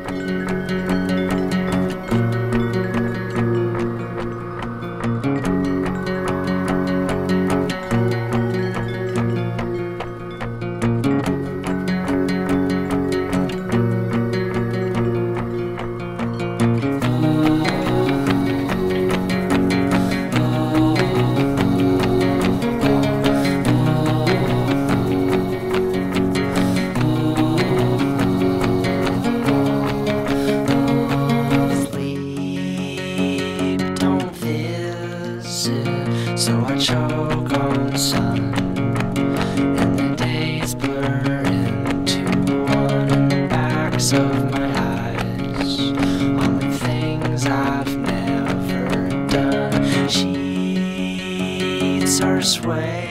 So I choke on sun, and the days blur into one in the backs of my eyes, on the things I've never done. Sheets are swaying